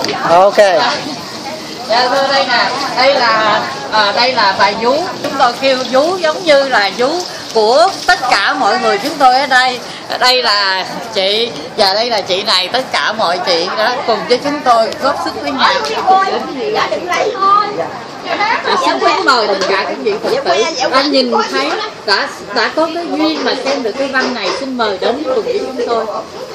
Ok. Dạ thưa đây là bài vú, chúng tôi kêu vú giống như là vú của tất cả mọi người chúng tôi ở đây. Đây là chị và đây là chị này, tất cả mọi chị đó cùng với chúng tôi góp sức với nhau. Xin kính mời tất cả các vị Phật tử đã nhìn thấy đã có cái duyên mà xem được cái văn này, xin mời đến cùng với chúng tôi.